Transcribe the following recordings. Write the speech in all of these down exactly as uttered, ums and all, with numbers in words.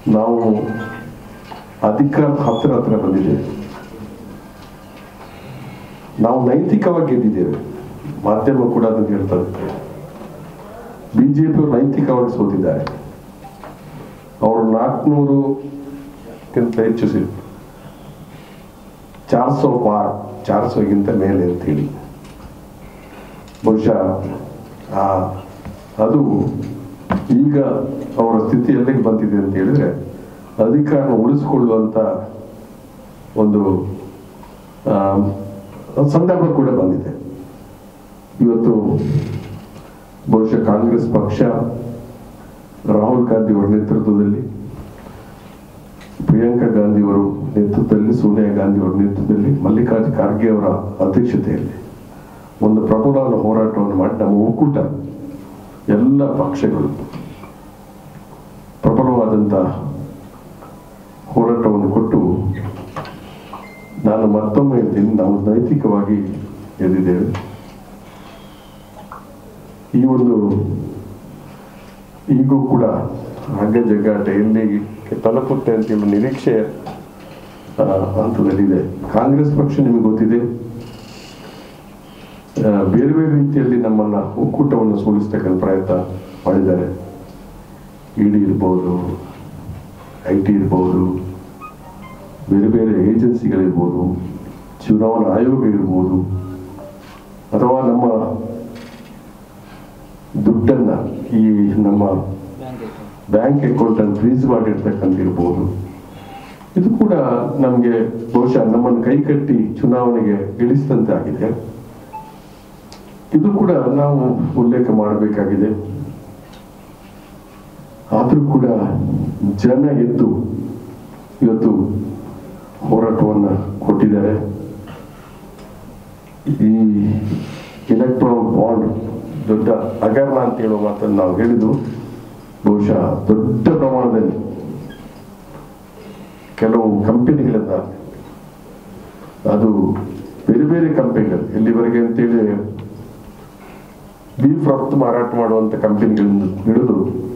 ನಾವು ಅಧಿಕಾರ ಹತ್ರ ಹತ್ರ ಬಂದಿದ್ದೇವೆ. ನಾವು ನೈತಿಕವಾಗಿ ಗೆದ್ದಿದ್ದೇವೆ. ಮಾಧ್ಯಮ ಕೂಡ ಅದನ್ನು ಹೇಳ್ತದೆ. ಬಿಜೆಪಿಯವರು ನೈತಿಕವಾಗಿ ಸೋತಿದ್ದಾರೆ. ಅವರು ನಾಲ್ಕುನೂರುಕ್ಕಿಂತ ಹೆಚ್ಚು ಸೀಟು, ಚಾರ್ ಸೋ ಪಾರ್, ಚಾರ್ ಸೋಗಿಂತ ಮೇಲೆ ಅಂತೇಳಿ ಬಹುಶಃ ಅದು ಈಗ ಅವರ ಸ್ಥಿತಿ ಎಲ್ಲಿಗೆ ಬಂದಿದೆ ಅಂತ ಹೇಳಿದ್ರೆ ಅಧಿಕಾರ ಉಳಿಸಿಕೊಳ್ಳುವಂತ ಒಂದು ಸಂದರ್ಭ ಕೂಡ ಬಂದಿದೆ. ಇವತ್ತು ಬಹುಶಃ ಕಾಂಗ್ರೆಸ್ ಪಕ್ಷ ರಾಹುಲ್ ಗಾಂಧಿ ಅವರ ನೇತೃತ್ವದಲ್ಲಿ, ಪ್ರಿಯಾಂಕಾ ಗಾಂಧಿ ಅವರ ನೇತೃತ್ವದಲ್ಲಿ, ಸೋನಿಯಾ ಗಾಂಧಿ ಅವರ ನೇತೃತ್ವದಲ್ಲಿ, ಮಲ್ಲಿಕಾರ್ಜುನ ಖರ್ಗೆ ಅವರ ಅಧ್ಯಕ್ಷತೆಯಲ್ಲಿ ಒಂದು ಪ್ರಬಲವಾದ ಹೋರಾಟವನ್ನು ಮಾಡಿ ನಮ್ಮ ಒಕ್ಕೂಟ ಎಲ್ಲ ಪಕ್ಷಗಳು ಪ್ರಬಲವಾದಂಥ ಹೋರಾಟವನ್ನು ಕೊಟ್ಟು ನಾನು ಮತ್ತೊಮ್ಮೆ ಹೇಳ್ತೀನಿ, ನಾವು ನೈತಿಕವಾಗಿ ಗೆದ್ದಿದ್ದೇವೆ. ಈ ಒಂದು ಈಗೂ ಕೂಡ ಹಗ್ಗ ಜಗ್ಗಾಟ ಎಲ್ಲಿಗೆ ತಲುಪುತ್ತೆ ಅಂತ ಹೇಳುವ ನಿರೀಕ್ಷೆ ಹಂತದಲ್ಲಿದೆ. ಕಾಂಗ್ರೆಸ್ ಪಕ್ಷ ನಿಮಗೆ ಗೊತ್ತಿದೆ, ಬೇರೆ ಬೇರೆ ರೀತಿಯಲ್ಲಿ ನಮ್ಮನ್ನ ಒಕ್ಕೂಟವನ್ನು ಸೋಲಿಸ್ತಕ್ಕಂಥ ಪ್ರಯತ್ನ ಮಾಡಿದ್ದಾರೆ. ಇಡಿ ಇರ್ಬೋದು, ಐ ಟಿ ಇರ್ಬೋದು, ಬೇರೆ ಬೇರೆ ಏಜೆನ್ಸಿಗಳಿರ್ಬೋದು, ಚುನಾವಣಾ ಆಯೋಗ ಇರ್ಬೋದು, ಅಥವಾ ನಮ್ಮ ದುಡ್ಡನ್ನ ಈ ನಮ್ಮ ಬ್ಯಾಂಕ್ ಅಕೌಂಟ್ ಅನ್ನು ಫ್ರೀಸ್ ಮಾಡಿರ್ತಕ್ಕಂಥ ಇರ್ಬೋದು. ಇದು ಕೂಡ ನಮಗೆ ಬಹುಶಃ ನಮ್ಮನ್ನು ಕೈಕಟ್ಟಿ ಚುನಾವಣೆಗೆ ಇಳಿಸಿದಂತೆ ಆಗಿದೆ. ಇದು ಕೂಡ ನಾವು ಉಲ್ಲೇಖ ಮಾಡಬೇಕಾಗಿದೆ. ಆದರೂ ಕೂಡ ಜನ ಎದ್ದು ಇವತ್ತು ಹೋರಾಟವನ್ನು ಕೊಟ್ಟಿದ್ದಾರೆ. ಈ ಎಲೆಕ್ಟ್ರಾಲ್ ಬಾಂಡ್ ದೊಡ್ಡ ಹಗರಣ ಅಂತ ಹೇಳುವ ಮಾತನ್ನು ನಾವು ಹೇಳಿದ್ದು ಬಹುಶಃ ದೊಡ್ಡ ಪ್ರಮಾಣದಲ್ಲಿ ಕೆಲವು ಕಂಪನಿಗಳಿಂದ, ಅದು ಬೇರೆ ಬೇರೆ ಕಂಪನಿಗಳು ಎಲ್ಲಿವರೆಗೆ ಅಂತೇಳಿ ಬೀಫ್ ರಫ್ತು ಮಾರಾಟ ಮಾಡುವಂತ ಕಂಪನಿಗಳಿಂದ ಹಿಡಿದು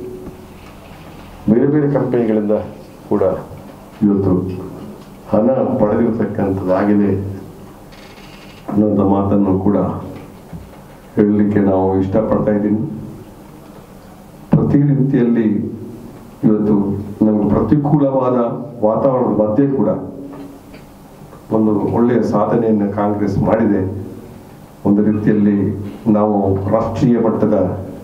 ಬೇರೆ ಬೇರೆ ಕಂಪನಿಗಳಿಂದ ಕೂಡ ಇವತ್ತು ಹಣ ಪಡೆದಿರತಕ್ಕಂಥದ್ದಾಗಿದೆ ಅನ್ನೋಂಥ ಮಾತನ್ನು ಕೂಡ ಹೇಳಲಿಕ್ಕೆ ನಾವು ಇಷ್ಟಪಡ್ತಾ ಇದ್ದೀನಿ. ಪ್ರತಿ ರೀತಿಯಲ್ಲಿ ಇವತ್ತು ನಮಗೆ ಪ್ರತಿಕೂಲವಾದ ವಾತಾವರಣದ ಮಧ್ಯೆ ಕೂಡ ಒಂದು ಒಳ್ಳೆಯ ಸಾಧನೆಯನ್ನು ಕಾಂಗ್ರೆಸ್ ಮಾಡಿದೆ. ಒಂದು ರೀತಿಯಲ್ಲಿ ನಾವು ರಾಷ್ಟ್ರೀಯ ಮಟ್ಟದ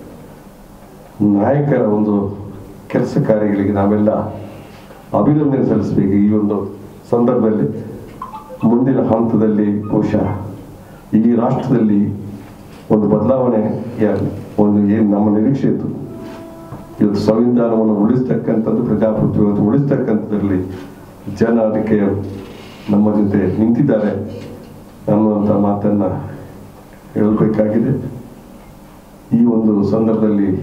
ನಾಯಕರ ಒಂದು ಕೆಲಸ ಕಾರ್ಯಗಳಿಗೆ ನಾವೆಲ್ಲ ಅಭಿನಂದನೆ ಸಲ್ಲಿಸಬೇಕು. ಈ ಒಂದು ಸಂದರ್ಭದಲ್ಲಿ ಮುಂದಿನ ಹಂತದಲ್ಲಿ ಬಹುಶಃ ಈ ರಾಷ್ಟ್ರದಲ್ಲಿ ಒಂದು ಬದಲಾವಣೆ ಒಂದು ಏನು ನಮ್ಮ ನಿರೀಕ್ಷೆ ಇತ್ತು, ಇವತ್ತು ಸಂವಿಧಾನವನ್ನು ಉಳಿಸ್ತಕ್ಕಂಥದ್ದು, ಪ್ರಜಾಪ್ರಭುತ್ವವನ್ನು ಉಳಿಸ್ತಕ್ಕಂಥದ್ರಲ್ಲಿ ಜನ ಅದಕ್ಕೆ ನಮ್ಮ ಜೊತೆ ನಿಂತಿದ್ದಾರೆ ಅನ್ನುವಂಥ ಮಾತನ್ನ ಹೇಳಬೇಕಾಗಿದೆ. ಈ ಒಂದು ಸಂದರ್ಭದಲ್ಲಿ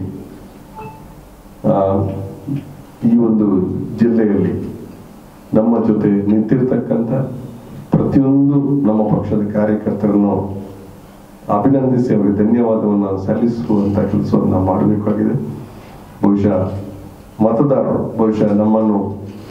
ಈ ಒಂದು ಜಿಲ್ಲೆಯಲ್ಲಿ ನಮ್ಮ ಜೊತೆ ನಿಂತಿರ್ತಕ್ಕಂಥ ಪ್ರತಿಯೊಂದು ನಮ್ಮ ಪಕ್ಷದ ಕಾರ್ಯಕರ್ತರನ್ನು ಅಭಿನಂದಿಸಿ ಅವರಿಗೆ ಧನ್ಯವಾದವನ್ನು ಸಲ್ಲಿಸುವಂತ ಕೆಲಸವನ್ನು ನಾವು ಮಾಡಬೇಕಾಗಿದೆ. ಬಹುಶಃ ಮತದಾರರು ಬಹುಶಃ ನಮ್ಮನ್ನು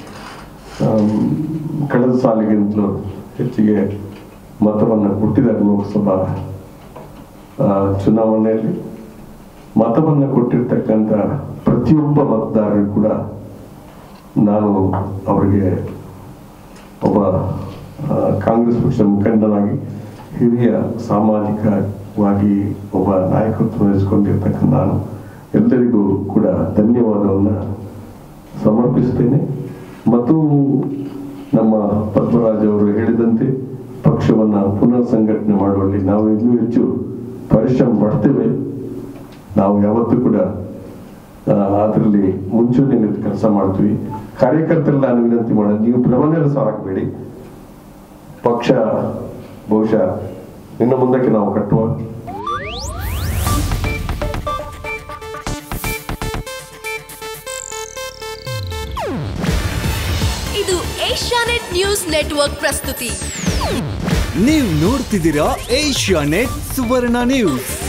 ಕಳೆದ ಸಾಲಿಗಿಂತಲೂ ಹೆಚ್ಚಿಗೆ ಮತವನ್ನು ಕೊಟ್ಟಿದ್ದಾರೆ. ಲೋಕಸಭಾ ಚುನಾವಣೆಯಲ್ಲಿ ಮತವನ್ನು ಕೊಟ್ಟಿರ್ತಕ್ಕಂಥ ಪ್ರತಿಯೊಬ್ಬ ಮತದಾರರು ಕೂಡ ನಾನು ಅವರಿಗೆ ಒಬ್ಬ ಕಾಂಗ್ರೆಸ್ ಪಕ್ಷದ ಮುಖಂಡನಾಗಿ, ಹಿರಿಯ ಸಾಮಾಜಿಕವಾಗಿ ಒಬ್ಬ ನಾಯಕತ್ವ ವಹಿಸಿಕೊಂಡಿರ್ತಕ್ಕಂಥ ನಾನು ಎಲ್ಲರಿಗೂ ಕೂಡ ಧನ್ಯವಾದವನ್ನು ಸಮರ್ಪಿಸ್ತೇನೆ. ಮತ್ತು ನಮ್ಮ ಪದ್ಮರಾಜ್ ಅವರು ಹೇಳಿದಂತೆ ಪಕ್ಷವನ್ನು ಪುನರ್ ಸಂಘಟನೆ ಮಾಡುವಲ್ಲಿ ನಾವು ಇನ್ನೂ ಹೆಚ್ಚು ಪರಿಶ್ರಮ ಪಡ್ತೇವೆ. ನಾವು ಯಾವತ್ತೂ ಕೂಡ ಅದರಲ್ಲಿ ಮುಂಚೂಣಿಯಲ್ಲಿ ಕೆಲಸ ಮಾಡ್ತೀವಿ. ಕಾರ್ಯಕರ್ತರೆಲ್ಲ ನಾನು ವಿನಂತಿ ಮಾಡೋದು, ನೀವು ಭ್ರಮನೆಲ್ಲ ಸಾಕಬೇಡಿ. ಪಕ್ಷ ಬಹುಶಃ ಇನ್ನು ಮುಂದಕ್ಕೆ ನಾವು ಕಟ್ಟುವ. ಇದು ಏಷ್ಯಾನೆಟ್ ನ್ಯೂಸ್ ನೆಟ್ವರ್ಕ್ ಪ್ರಸ್ತುತಿ. ನೀವು ನೋಡ್ತಿದ್ದೀರಾ ಏಷ್ಯಾನೆಟ್ ಸುವರ್ಣ ನ್ಯೂಸ್.